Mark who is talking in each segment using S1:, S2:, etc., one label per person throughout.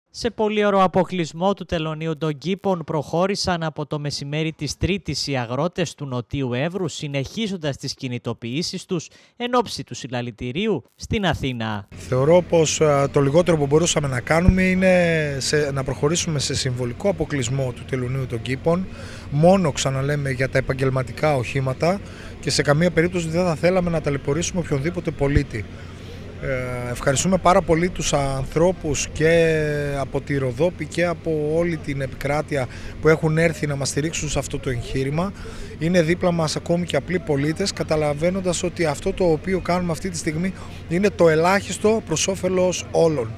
S1: Σε πολύωρο αποκλεισμό του τελωνίου των Κήπων προχώρησαν από το μεσημέρι της Τρίτης οι αγρότες του Νοτίου Εύρου, συνεχίζοντας τις κινητοποιήσεις τους εν ώψη του συλλαλητηρίου στην Αθήνα.
S2: Θεωρώ πως το λιγότερο που μπορούσαμε να κάνουμε είναι να προχωρήσουμε σε συμβολικό αποκλεισμό του τελωνίου των Κήπων, μόνο, ξαναλέμε, για τα επαγγελματικά οχήματα, και σε καμία περίπτωση δεν θα θέλαμε να ταλαιπωρήσουμε οποιονδήποτε πολίτη. Ευχαριστούμε πάρα πολύ τους ανθρώπους και από τη Ροδόπη και από όλη την επικράτεια που έχουν έρθει να μας στηρίξουν σε αυτό το εγχείρημα. Είναι δίπλα μας ακόμη και απλοί πολίτες, καταλαβαίνοντας ότι αυτό το οποίο κάνουμε αυτή τη στιγμή είναι το ελάχιστο προς όφελος όλων.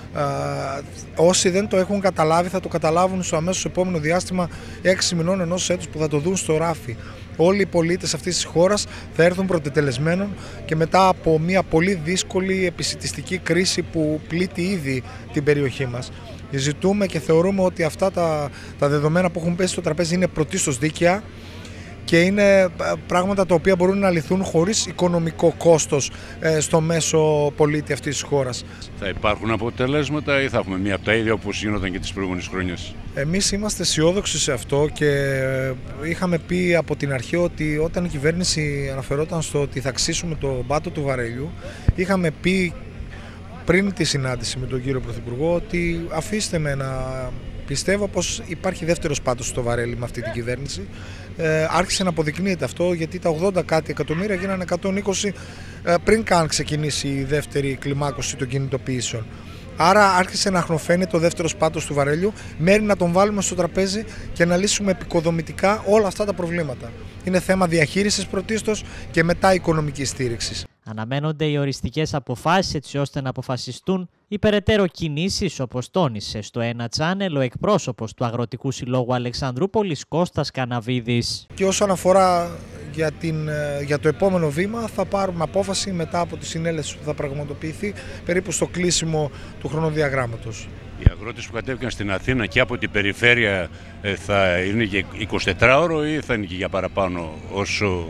S2: Όσοι δεν το έχουν καταλάβει θα το καταλάβουν στο αμέσως επόμενο διάστημα 6 μηνών ενός έτους που θα το δουν στο ράφι. Όλοι οι πολίτες αυτής της χώρας θα έρθουν πρωτετελεσμένων και μετά από μια πολύ δύσκολη επισιτιστική κρίση που πλήττει ήδη την περιοχή μας. Ζητούμε και θεωρούμε ότι αυτά τα δεδομένα που έχουν πέσει στο τραπέζι είναι πρωτίστως δίκαια και είναι πράγματα τα οποία μπορούν να λυθούν χωρίς οικονομικό κόστος στο μέσο πολίτη αυτής της χώρας.
S3: Θα υπάρχουν αποτελέσματα ή θα έχουμε μία από τα ίδια όπως γίνονταν και τις προηγούμενες χρονιές?
S2: Εμείς είμαστε αισιόδοξοι σε αυτό και είχαμε πει από την αρχή ότι όταν η κυβέρνηση αναφερόταν στο ότι θα αξίσουμε το πάτο του βαρέλιου, είχαμε πει πριν τη συνάντηση με τον κύριο Πρωθυπουργό ότι αφήστε με να πιστεύω πως υπάρχει δεύτερος πάτος στο βαρέλι με αυτή την κυβέρνηση. Άρχισε να αποδεικνύεται αυτό, γιατί τα 80 κάτι εκατομμύρια γίνανε 120 πριν καν ξεκινήσει η δεύτερη κλιμάκωση των κινητοποιήσεων. Άρα άρχισε να αχνοφαίνεται ο δεύτερος πάτος του βαρέλιου, μέρη να τον βάλουμε στο τραπέζι και να λύσουμε επικοδομητικά όλα αυτά τα προβλήματα. Είναι θέμα διαχείρισης πρωτίστως και μετά οικονομικής στήριξης.
S1: Αναμένονται οι οριστικές αποφάσεις έτσι ώστε να αποφασιστούν οι περαιτέρω κινήσεις, όπως τόνισε στο ένα channel ο εκπρόσωπος του Αγροτικού Συλλόγου Αλεξανδρούπολης Κώστας Καναβίδης.
S2: Και όσον αφορά για το επόμενο βήμα, θα πάρουμε απόφαση μετά από τη συνέλευση που θα πραγματοποιηθεί περίπου στο κλείσιμο του χρονοδιαγράμματος.
S3: Οι αγρότες που κατέβηκαν στην Αθήνα και από την περιφέρεια θα είναι για 24ωρο ή θα είναι και για παραπάνω όσο...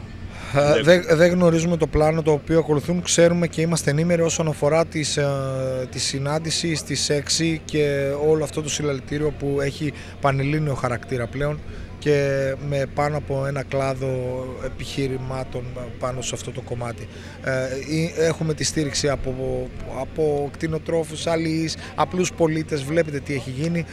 S2: Δεν γνωρίζουμε το πλάνο το οποίο ακολουθούν, ξέρουμε και είμαστε ενήμεροι όσον αφορά τη συνάντηση στις 6 και όλο αυτό το συλλαλητήριο που έχει πανελλήνιο χαρακτήρα πλέον και με πάνω από ένα κλάδο επιχειρημάτων πάνω σε αυτό το κομμάτι. Έχουμε τη στήριξη από κτηνοτρόφους, αλληλείς, απλούς πολίτες, βλέπετε τι έχει γίνει.